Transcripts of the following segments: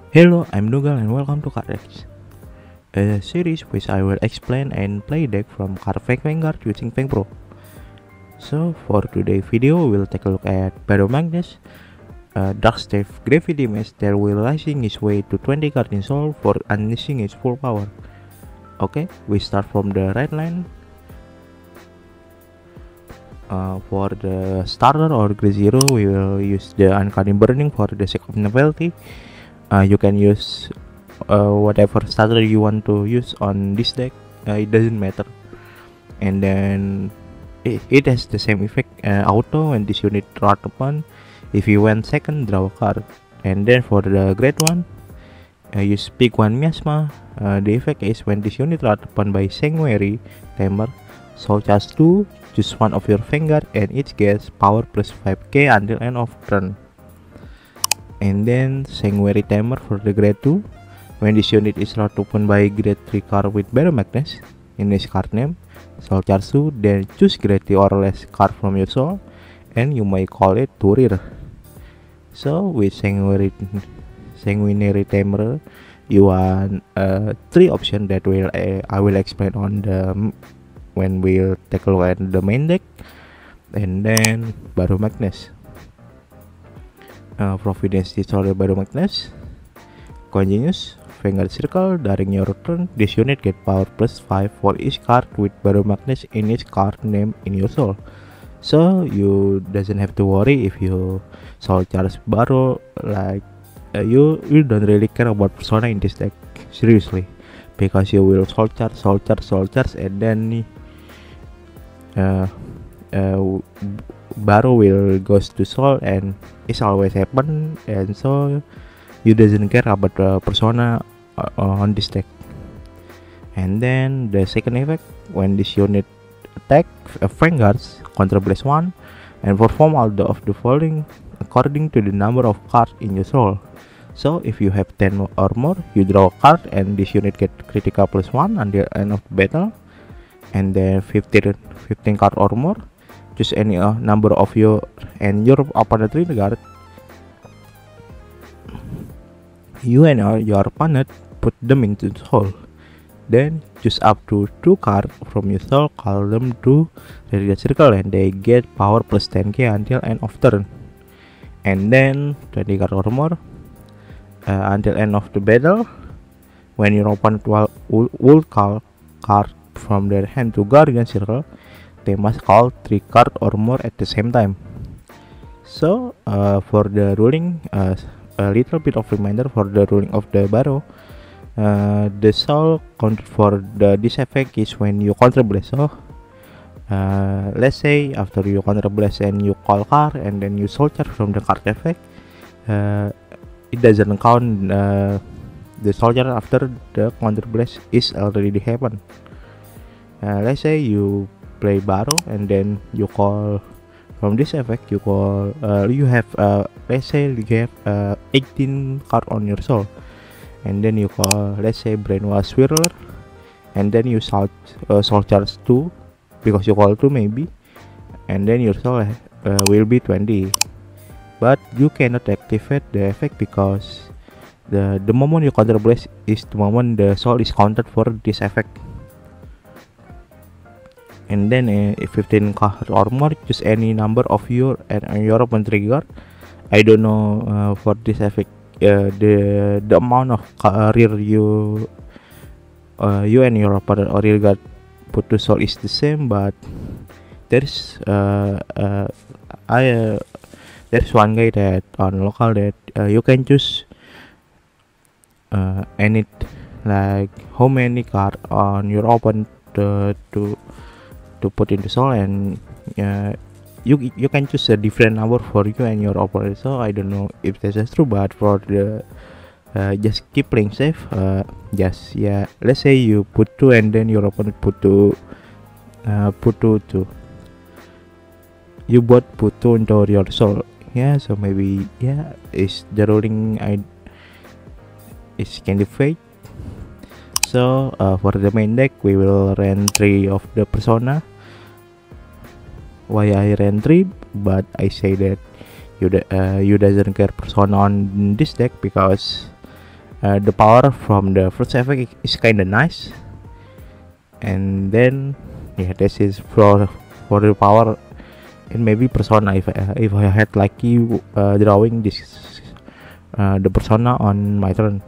Hello, I'm Nugal and welcome to Cardex, a series which I will explain and play deck from card Vanguard using Fang Pro. So for today's video, we'll take a look at Battle Magnus, Darkstave Gravity Mesh that will rising his way to 20 cards in Soul for unleashing his full power. Okay, we start from the right line. For the starter or Grey Zero, we will use the Uncanny Burning for the sake of novelty. You can use whatever starter you want to use on this deck, it doesn't matter. And then it has the same effect, auto when this unit rot upon. If you went second, draw a card. And then for the great one, use pick one miasma. The effect is when this unit rot upon by Sanctuary Tamer, Soul Charge 2, choose one of your Vanguard and each gets power plus 5k until end of turn. And then Sanctuary Tamer for the grade 2. When this unit is not opened by grade 3 card with Battle Magnus in this card name, Soul Charge 2, then choose grade 3 or less card from your soul and you may call it to rear. So with Sanctuary Tamer, you want 3 options that I will explain on the when we'll take a look at the main deck. And then Battle Magnus. Providence Destroyer Battle Magnus, Continuous Vanguard Circle. During your turn, this unit get power plus 5 for each card with Battle Magnus in each card name in your soul. So you doesn't have to worry if you soul charge Barrow, like you don't really care about persona in this deck, seriously, because you will soul charge, and then Barrow will goes to soul and it's always happen, and so you doesn't care about the persona on this deck. And then the second effect, when this unit attack Vanguards, control plus 1 and perform all of the following according to the number of cards in your soul. So if you have 10 or more, you draw a card and this unit get critical plus 1 until end of the battle. And then 15 card or more, choose any number of your and your opponent trigger. You and your opponent put them into soul. Then choose up to 2 cards from your soul, call them to the circle, and they get power plus 10k until end of turn. And then 20 cards or more until end of the battle. When your opponent will call card from their hand to Guardian Circle, they must call 3 cards or more at the same time. So for the ruling, a little bit of reminder for the ruling of the Barrow. The soul counter for this effect is when you counter blast. So let's say after you counter blast and you call card and then you soul charge from the card effect, it doesn't count the soldier after the counter blast is already happened. Let's say you play Barrow and then you call from this effect, you call you have let's say you have 18 card on your soul, and then you call, let's say, Brainwash Swirler, and then you soul charge 2 because you call 2 maybe, and then your soul will be 20, but you cannot activate the effect because the moment you counter blast is the moment the soul is counted for this effect. And then if 15 card or more, choose any number of your and your opponent trigger. I don't know for this effect the amount of rear you and your opponent or rear guard put to soul is the same, but there's there's one guy that on local that you can choose any, like how many card on your opponent to put into soul, and you can choose a different number for you and your opponent. So I don't know if this is true, but for the just keep playing safe. Just let's say you put 2 and then your opponent put 2 too. You both put 2 into your soul. So maybe is the ruling is Candy Fate. So for the main deck, we will run 3 of the persona. Why I ran 3? But I say that you doesn't care persona on this deck because The power from the first effect is kinda nice, and then yeah, this is for the power. And maybe persona if I had lucky drawing this the persona on my turn.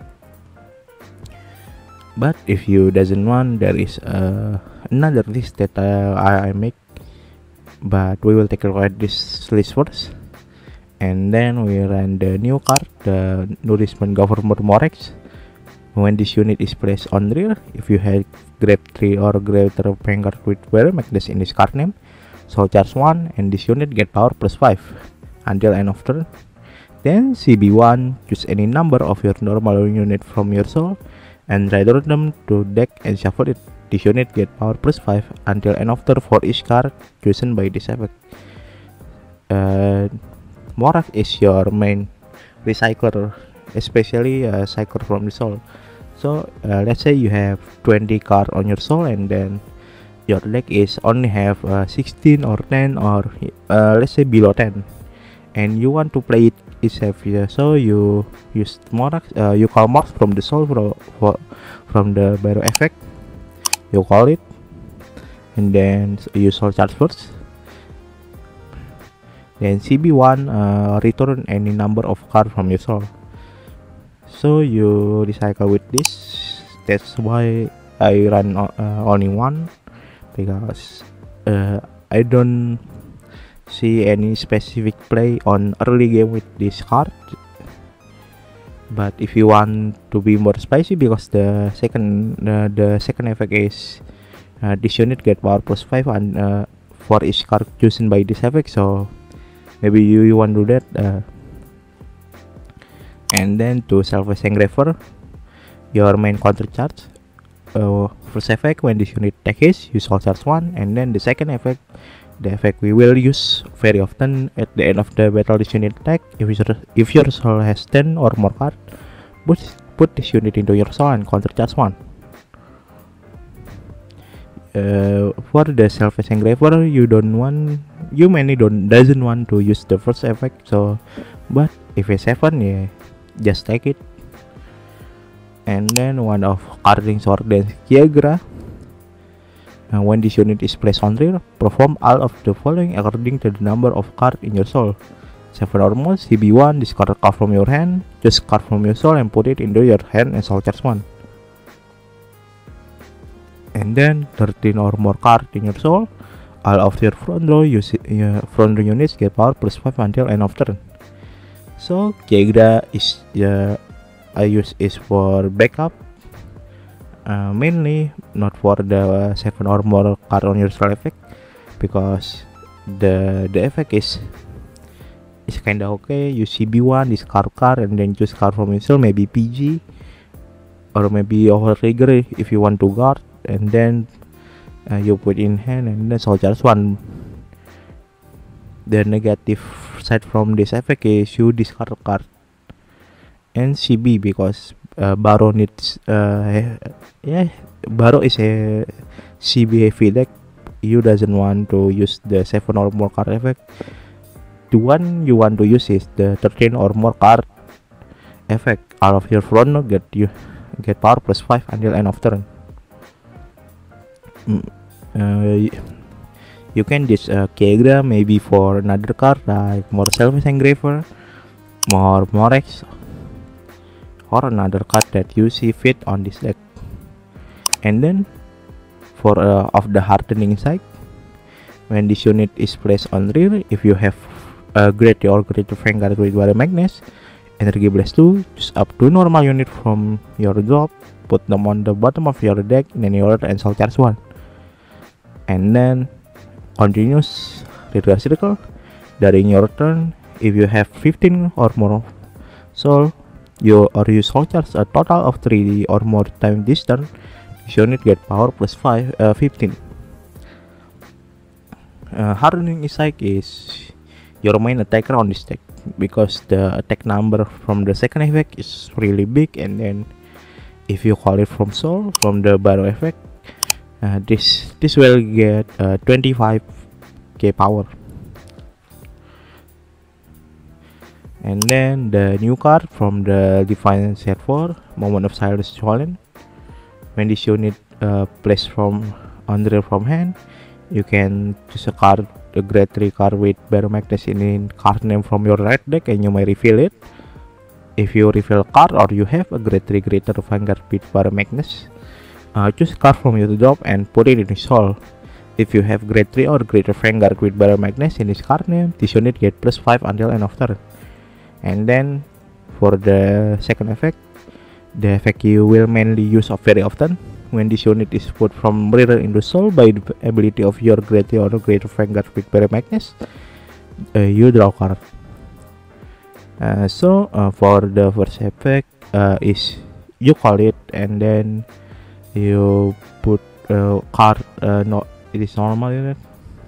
But if you doesn't want, there is another list that I make, but we will take a look at this list first, and then we run the new card, the Nourishment Governor Morex. When this unit is placed on rear, if you have grab 3 or greater vanguard with Barrow Magnus in this card name, so charge 1 and this unit get power plus 5 until end of turn. Then CB1, choose any number of your normal unit from your soul and return them to deck and shuffle it. This unit get power plus 5 until end of turn for each card chosen by this effect. Morax is your main recycler, especially cycle from the soul. So let's say you have 20 cards on your soul, and then your deck is only have 16 or 10 or let's say below 10, and you want to play it itself. So you use Morax, you call Morax from the soul from the Barrow effect. You call it, and then you soul charge first. Then CB1 return any number of cards from your soul. So you recycle with this. That's why I run only one, because I don't see any specific play on early game with this card. But if you want to be more spicy, because the second effect is this unit get power plus 5 and for each card chosen by this effect, so maybe you want to do that. And then to Selfish Engraver, your main counter charge. First effect, when this unit attack hits, you soul charge 1, and then the second effect, the effect we will use very often at the end of the battle this unit attack. If your soul has 10 or more cards, put this unit into your soul and counter charge 1. For the Selfish Engraver, you mainly doesn't want to use the first effect, so but if it's 7, yeah, just take it. And then one of Carding Sword dan Kiagra. When this unit is placed on rear, perform all of the following according to the number of cards in your soul. 7 or more, CB1, discard a card from your hand, choose card from your soul and put it into your hand and soul charge 1. And then 13 or more cards in your soul, all of your front row units get power plus 5 until end of turn. So Kiagra is I use is for backup, mainly not for the 7 or more card on your soul effect, because the effect is kinda okay. You CB1, discard card and then choose card from your soul, maybe PG or maybe over trigger if you want to guard, and then you put in hand and then soul charge 1. The negative side from this effect is you discard a card and CB, because Barrow needs Barrow is a CB heavy deck. You doesn't want to use the 7 or more card effect. The one you want to use is the 13 or more card effect. All of your front row get power plus 5 until end of turn. You can use Kiagra maybe for another card like more Selfish Engraver, more Morex, or another card that you see fit on this deck. And then for of the hardening side, when this unit is placed on rear, if you have a greater or greater vanguard with Barrow Magnus, Energy Blast 2, choose up to normal unit from your drop, put them on the bottom of your deck in any order and soul charge 1. And then continuous rear circle during your turn. If you have 15 or more soul, you soul charge a total of 3 or more times this turn, this unit get power plus 15. Hardening Strike is your main attacker on this deck, because the attack number from the second effect is really big, and then if you call it from soul from the Barrow effect, this will get 25k power. And then the new card from the Divine Server, Moment of Silence Cholen. When this unit placed from on the from hand, you can choose a card, the grade 3 card with Baromagnes in card name from your right deck, and you may reveal it. If you reveal a card or you have a grade 3 greater Vanguard with Baromagnes, choose a card from your drop and put it in your soul. If you have grade 3 or greater Vanguard with Baromagnes in this card name, this unit get +5 until end of turn. And then for the second effect, the effect you will mainly use very often when this unit is put from mirror into soul by the ability of your grade 3 or greater Vanguard with Baromagnes, you draw card. For the first effect is you call it and then you put card. No, it is normal unit.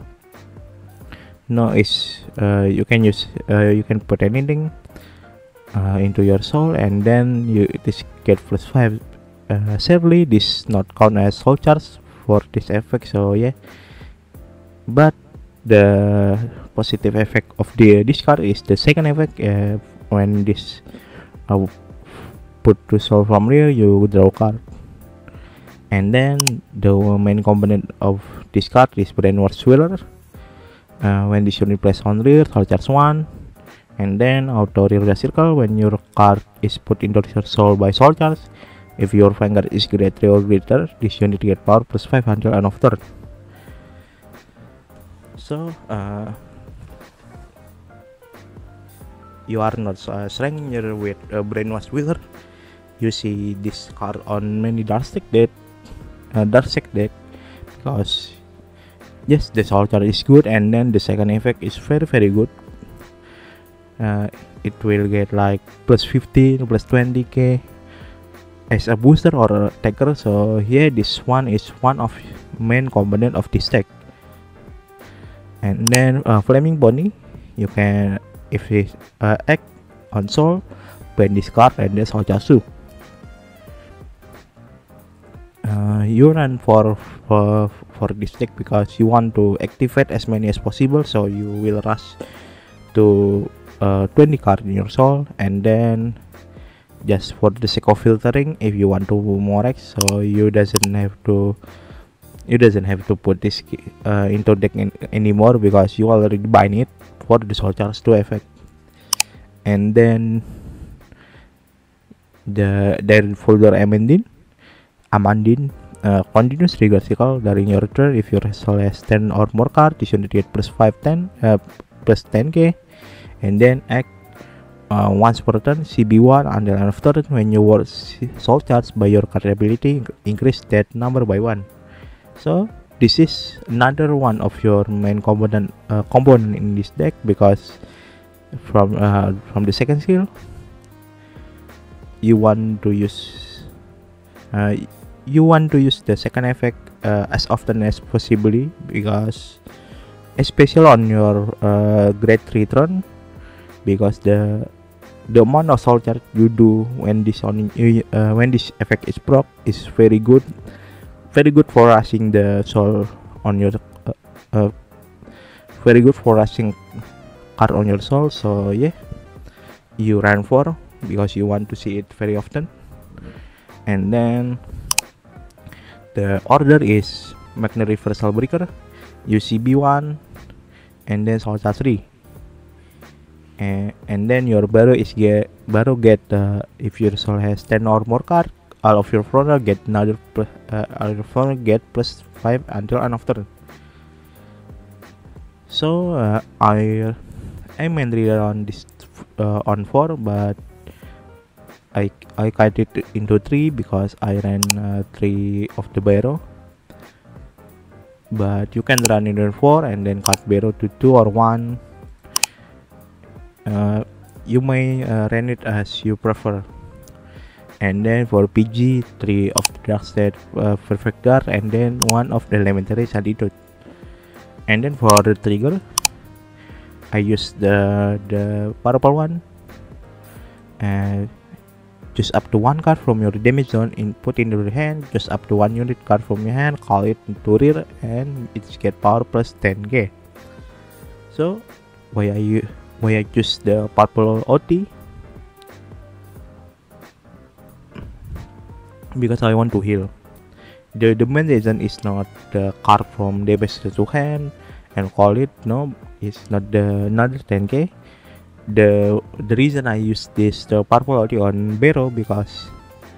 No, is you can use you can put anything into your soul, and then it is get +5. Sadly, this not count as soul charge for this effect, so yeah. But the positive effect of this card is the second effect. When this put to soul from rear, you draw card. And then the main component of this card is Brainwash Wheeler. When this unit placed on rear, soul charge 1. And then auto rear circle when your card is put into your soul by soul charge. If your Vanguard is grade 3 or greater, this unit get power +5 until end of turn. So you are not stranger with Brainwash Wheeler. You see this card on many Darksec deck, because yes, the soul charge is good, and then the second effect is very good. It will get like +15, +20k as a booster or a attacker. So yeah, this one is one of main component of this deck. And then Flaming Bonnie, you can, if it act on soul, ban this card and then soul charge 2. You run for this deck because you want to activate as many as possible, so you will rush to 20 card in your soul, and then just for the sake of filtering, if you want to more X, so you doesn't have to put this into deck anymore, because you already bind it for the soul charge 2 effect. And then the folder Amandine continuous trigger cycle during your turn. If your soul has 10 or more card, this unit get +5 +10k, and then act once per turn, CB1 until end of turn. When you were soul charged by your card ability, increase that number by 1. So this is another one of your main component in this deck, because from the second skill you want to use the second effect as often as possibly, because especially on your grade 3 turn, because the amount of soul charge you do when this effect is proc is very good for rushing the soul on your very good for rushing card on your soul. So yeah, you run for, because you want to see it very often. And then the order is Magna Reversal Breaker, UCB1, and then soul charge 3. And then your Baro get if your soul has 10 or more card, all of your frontal get another get +5 until end of turn. So I mainly run this on 4, but I cut it into 3 because I ran 3 of the Baro. But you can run it in 4 and then cut Baro to 2 or 1. You may run it as you prefer. And then for PG, 3 of the Darkset Perfect Guard, and then 1 of the Elementary Attitude. And then for the trigger, I use the purple one, and just up to 1 card from your damage zone put in your hand, just up to 1 unit card from your hand, call it into rear, and it's get power +10k. So why why I choose the purple OT, because I want to heal. The main reason is not the card from DPS to hand and call it, no, it's not the another 10k. The reason I use this the purple OT on Barrow because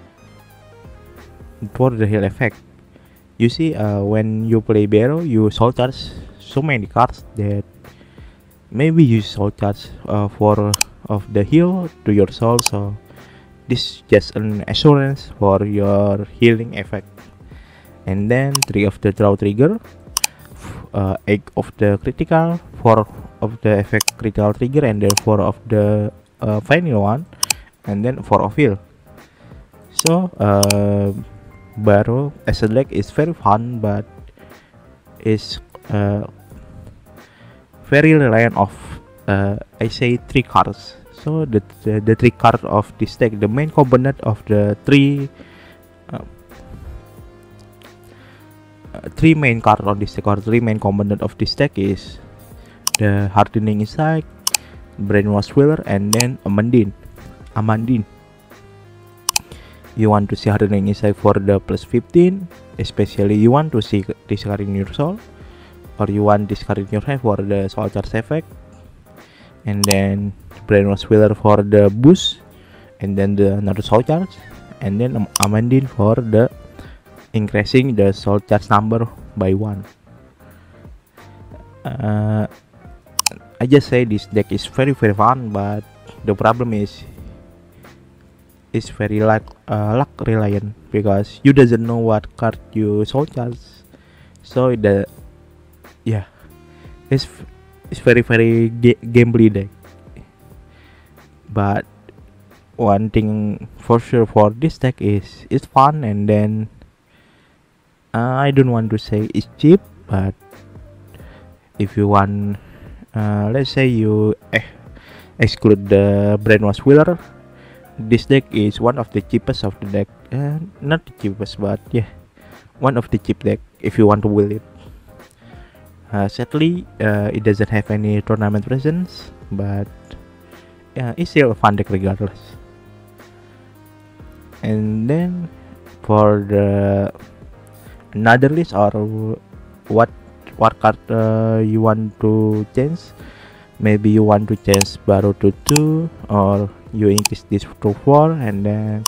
for the heal effect. You see, when you play Barrow, you soul charge so many cards that maybe you soul charge for of the heal to your soul. So this just an assurance for your healing effect. And then 3 of the draw trigger, 8 of the critical, 4 of the effect critical trigger, and then 4 of the final one, and then 4 of heal. So Barrow as a deck is very fun, but is very reliant of I say 3 cards. So the 3 cards of this deck, the main component of the three main cards on this deck, or 3 main component of this deck is the Hardening Insight, Brainwash Wheeler, and then Amandine. You want to see Hardening Insight for the plus 15, especially you want to see discarding your soul, or you want discarding your hand for the soul charge effect, and then Brainwash Wheeler for the boost, and then another soul charge, and then Amandine for the increasing the soul charge number by 1. I just say this deck is very fun, but the problem is it's very luck reliant, because you doesn't know what card you soul charge. So it's very gambly deck. But one thing for sure for this deck is it's fun, and then I don't want to say it's cheap, but if you want, let's say you exclude the Brainwash Wheeler, this deck is one of the cheapest of the deck. Not the cheapest, but yeah, one of the cheap deck if you want to will it. Sadly, it doesn't have any tournament presence, but it's still a fun deck regardless. And then for the another list, or what card you want to change, maybe you want to change Barrow to 2, or you increase this to 4, and then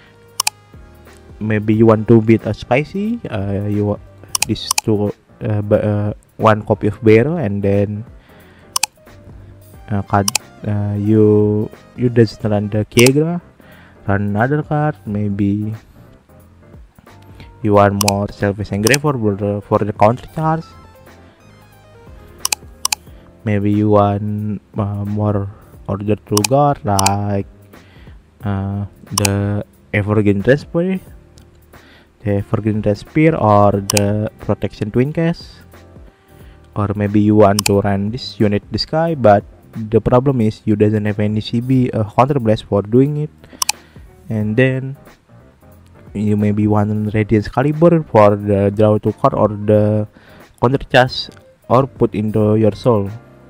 maybe you want to beat a spicy, you want this to 1 copy of Barrow, and then you just run the Kiegra, run another card. Maybe you want more Selfish Engraver for the counter charge. Maybe you want more order to guard, like the Evergreen Raspberry, the Evergreen Raspberry, or the Protection Twin Case. Or maybe you want to run this unit this guy, but the problem is you doesn't have any CB counter blast for doing it. And then you maybe want Radiance Caliber for the draw to card, or the counter charge, or put into your soul.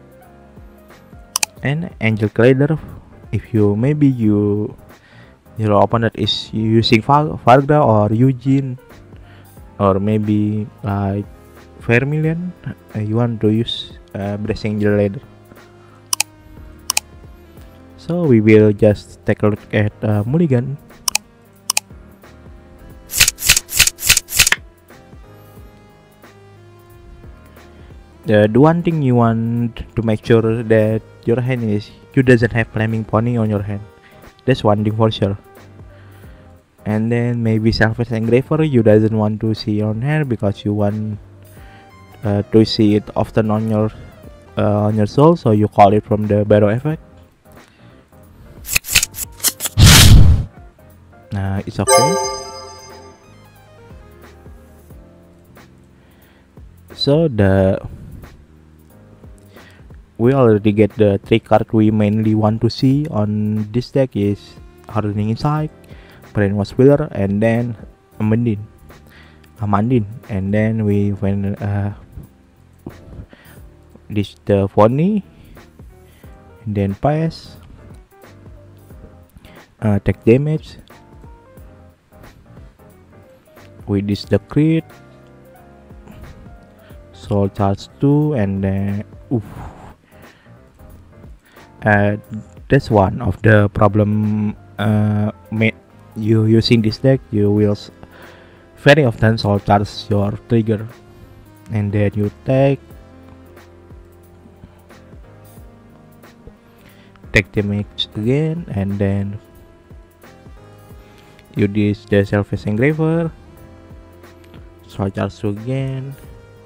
And Angel Glider, if you maybe your opponent is using Fargra or Eugene, or maybe like Vermilion, you want to use Blessing Angel Glider. So we will just take a look at Mulligan. The one thing you want to make sure that your hand is you doesn't have Flaming Pony on your hand. That's one thing for sure. And then maybe Selfish Engraver you doesn't want to see on hand, because you want to see it often on your soul, so you call it from the Barrow effect. It's okay. So we already get the 3 card we mainly want to see on this deck is Hardening Insight, Brainwash Wheeler, and then Amandine. And then we when this the Phony, and then pass, take damage with this the crit, soul charge 2, and then that's one of the problem you using this deck. You will very often soul charge your trigger, and then you take damage again, and then you use the Selfish Engraver, soul charge 2 again.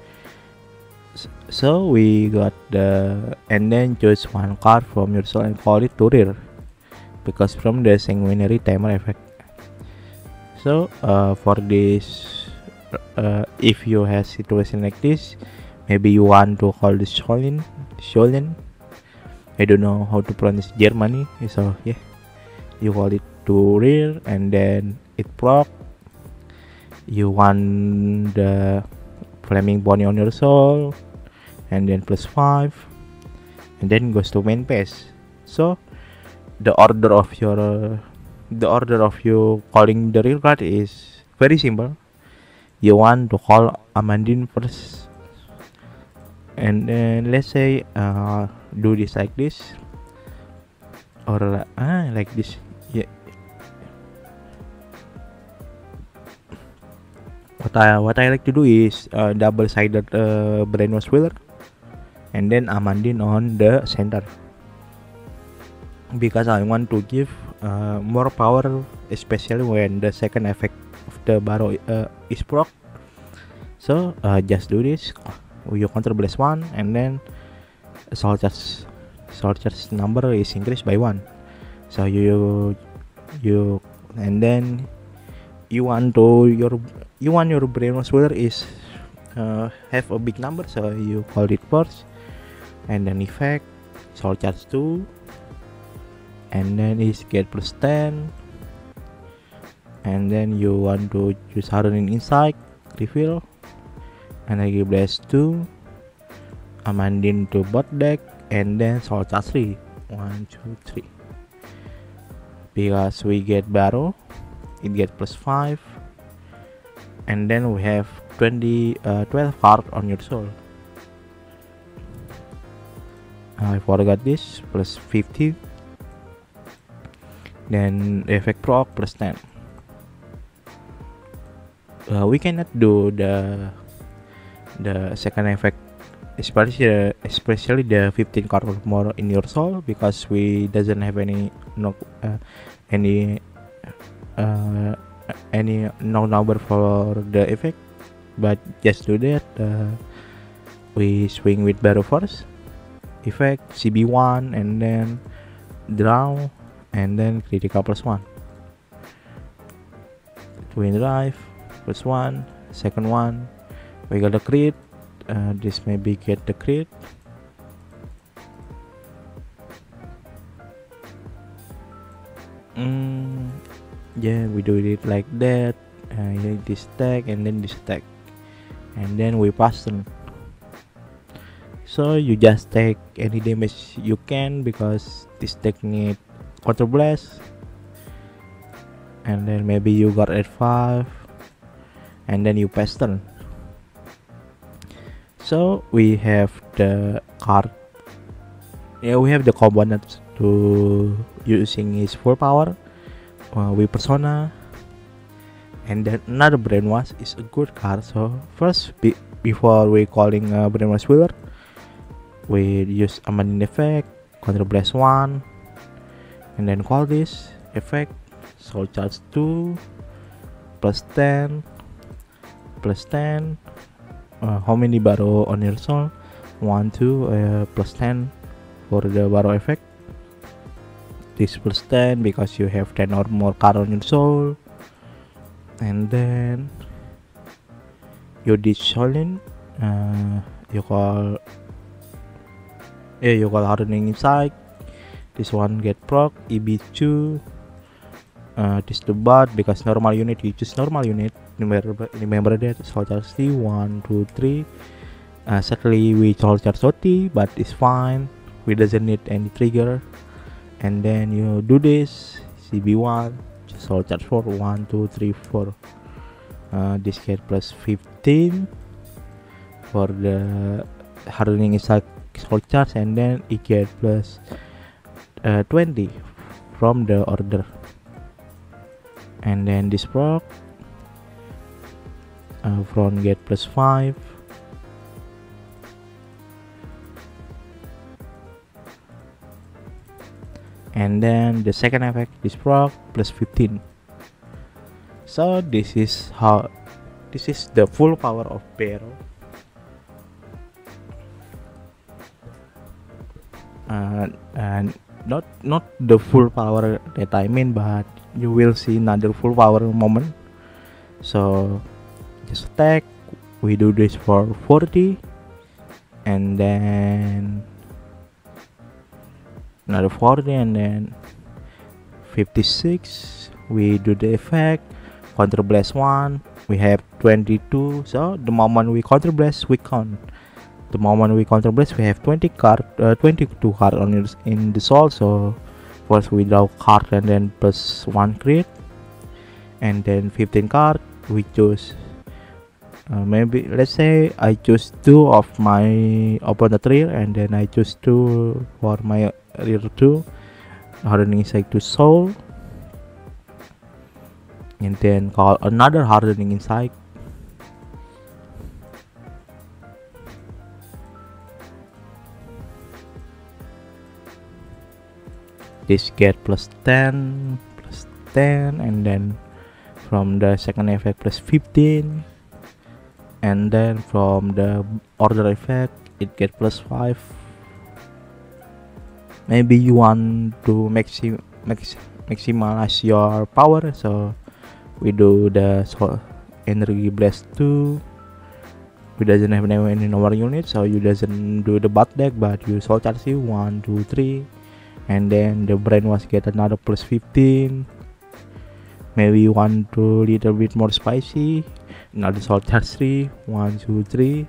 So we got and then choose one card from your soul and call it to rear, because from the sanguinary timer effect. So for this, if you have situation like this, maybe you want to call this Scholin. I don't know how to pronounce Germany, so yeah, you call it to rear, and then it proc. You want the Flaming Pony on your soul, and then +5, and then goes to main phase. So the order of you calling the rear card is very simple. You want to call Amandine first, and then let's say do this like this, or like this. Yeah, what I like to do is double-sided Brainwash Wheeler, and then Amandine on the center, because I want to give more power, especially when the second effect of the Barrow is proc. So just do this. You counter blast 1, and then soul charge number is increased by 1. So you and then you want your Brainwash Wheeler is have a big number, so you call it first, and then effect soul charge 2, and then is get +10, and then you want to use Hardening Insight, refill, Energy Blast 2, Amandine to bot deck, and then soul charge 3. 1, 2, 3. Because we get Barrow, it get +5, and then we have 12 card on your soul. I forgot this, +50, then effect proc +10. We cannot do the second effect, especially the 15 card or more in your soul, because we doesn't have any number for the effect. But just do that. We swing with Barrow first, effect CB1, and then draw, and then critical +1. Twin drive +1, second one we got the crit. This maybe get the crit. Yeah, we do it like that. This stack, and then this stack, and then we pass them. So you just take any damage you can, because this deck need counter blast, and then maybe you got at 5, and then you pass turn. So we have the card. Yeah, we have the components to using his full power. We persona, and then another Brainwash is a good card. So first, before we calling Brainwash Wheeler, we use Amandine effect, counter blast 1, and then call this effect soul charge 2, +10, +10. How many Barrow on your soul? 1, 2, +10 for the Barrow effect. This +10 because you have 10 or more card on your soul, and then you Scholin, you call Hardening Insight. This one get proc EB2. This the bot, because normal unit you choose normal unit. Remember that. Soul charge 1, 2, 3. Certainly we soul charge 30, but it's fine. we doesn't need any trigger. And then you do this CB1 soul charge for 1 2 3 4. This get plus 15 for the hardening inside soul charge, and then it get plus 20 from the order. And then this proc front get plus 5. And then the second effect, this proc plus 15. So this is the full power of Barrow. And not the full power that I mean, but you will see another full power moment. So just attack, we do this for 40, and then another 40, and then 56, we do the effect counter blast 1, we have 22. So the moment we counter blast, we count. The moment we counter blast, we have 22 card on in the soul. So first we draw card and then plus 1 crit, and then 15 card we choose. Maybe let's say I choose 2 of my opponent rear, and then I choose 2 for my rear 2, hardening inside to soul, and then call another hardening inside. This get plus 10, and then from the second effect plus 15, and then from the order effect it get plus 5. Maybe you want to maximize your power, so we do the energy blast 2. We doesn't have any number unit, so you doesn't do the butt deck, but you soul charge 1 2 3, and then the brainwash get another plus 15. Maybe you want to little bit more spicy, another soul charge 3 1 2 3,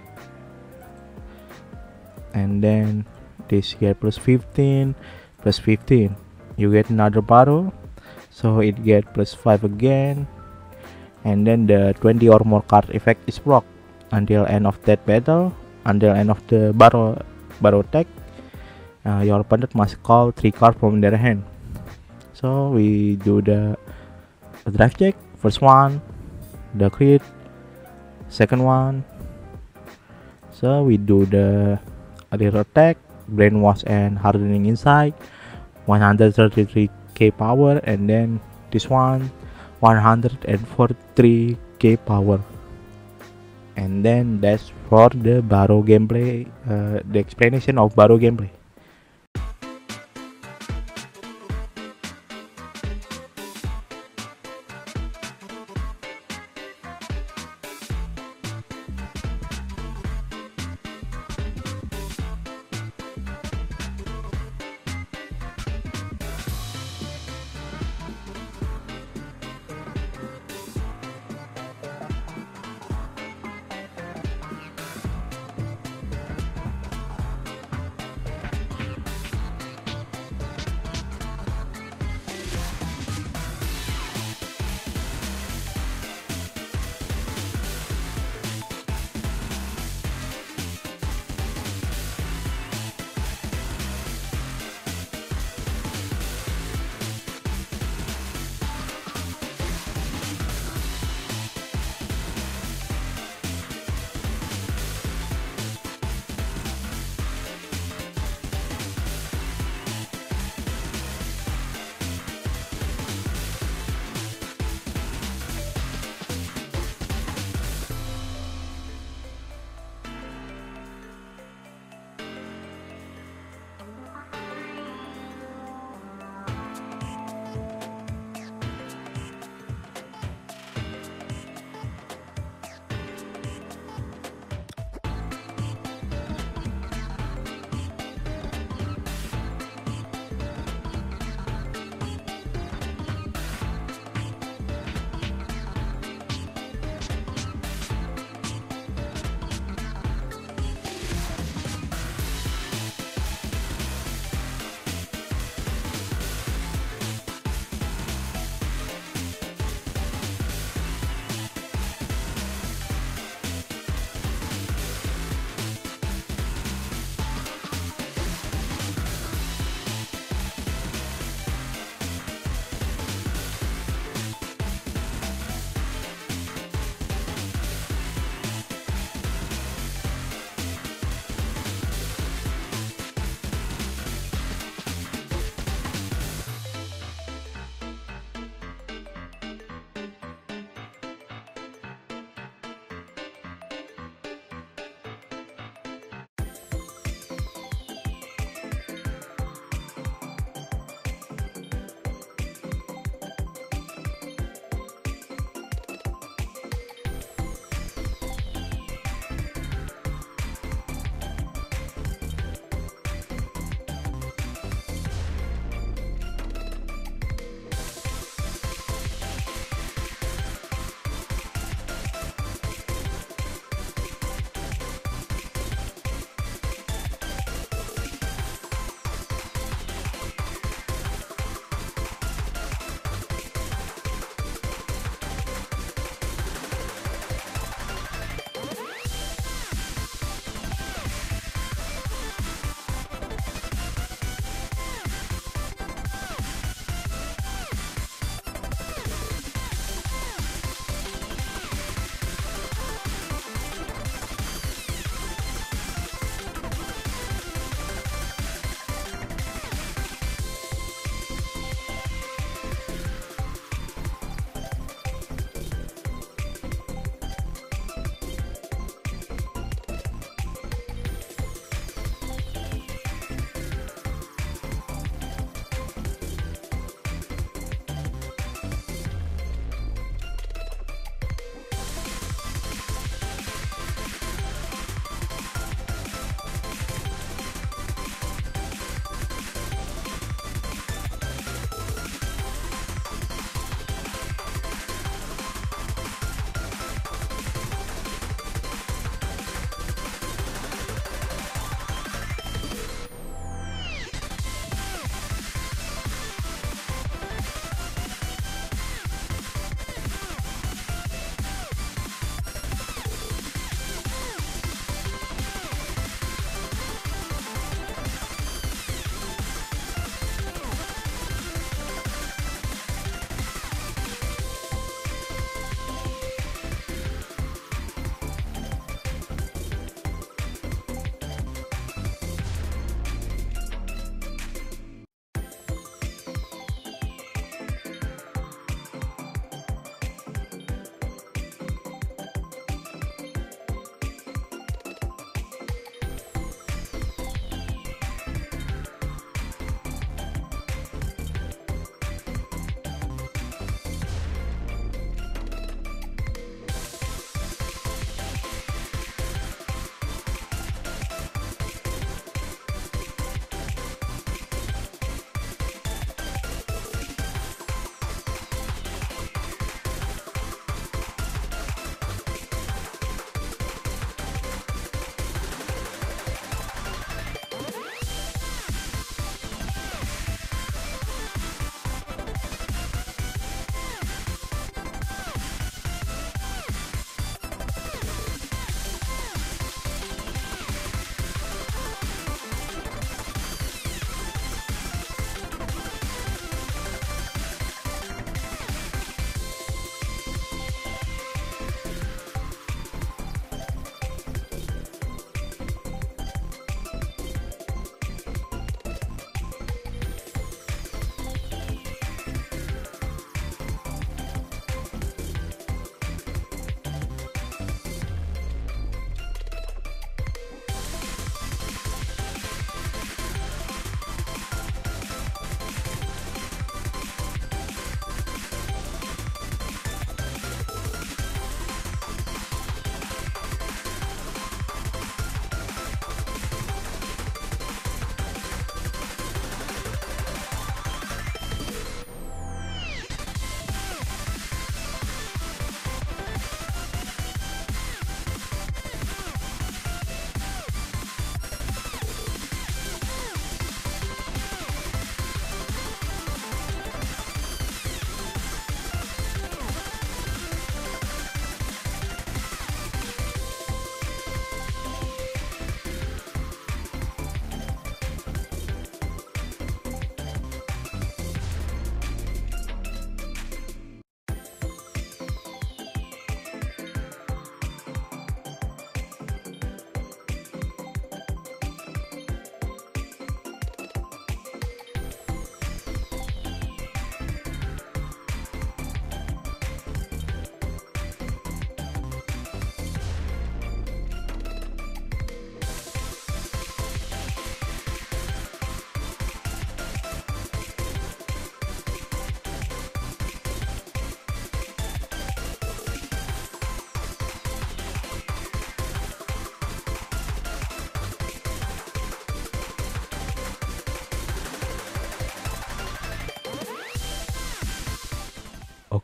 and then this get plus 15, you get another battle, so it get plus 5 again. And then the 20 or more card effect is blocked until end of that battle. Until end of the battle attack, your opponent must call 3 cards from their hand. So we do the drive check. First one, the crit. Second one, so we do the rear attack, brainwash and hardening inside, 133k power, and then this one 143k power. And then that's for the Barrow gameplay, the explanation of Barrow gameplay.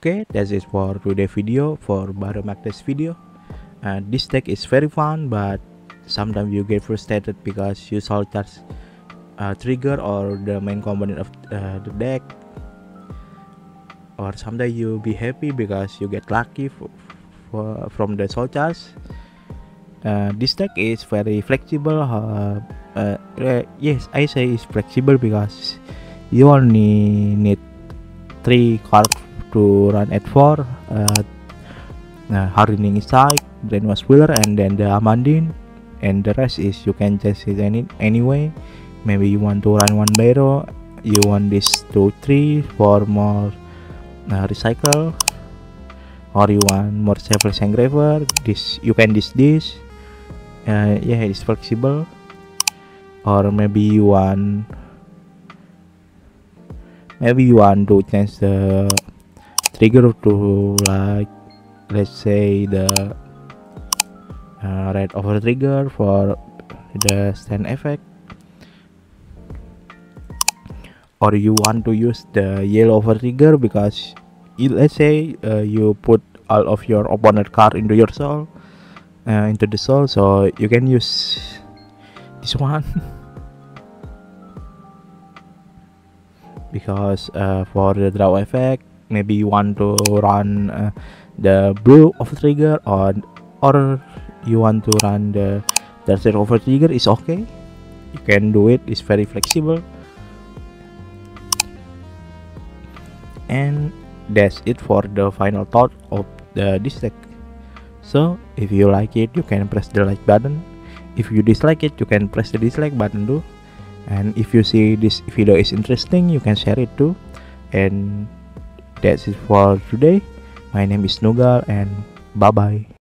Okay, that's it for today video, for Baru Magnes video. This deck is very fun, but sometimes you get frustrated because you soul charge trigger or the main component of the deck, or sometimes you be happy because you get lucky from the soul charge. This deck is very flexible. Yes, I say it's flexible because you only need 3 cards to run at 4. Hardening Strike, Drainwash Wheeler, and then the Amandine, and the rest is you can change it anyway. Maybe you want to run 1 Barrow, you want this 2, 3 for more recycle, or you want more Selfless Engraver. This you can this. Yeah, it's flexible. Or maybe you want to change the trigger to, like, let's say the red over trigger for the stand effect, or you want to use the yellow over trigger because let's say you put all of your opponent card into your soul, into the soul, so you can use this one. Because for the draw effect, maybe you want to run the blue over trigger, or you want to run the desert over trigger, is okay, you can do it. It's very flexible. And that's it for the final thought of this deck. So if you like it, you can press the like button. If you dislike it, you can press the dislike button too. And if you see this video is interesting, you can share it too. And that's it for today. My name is Nugal, and bye bye.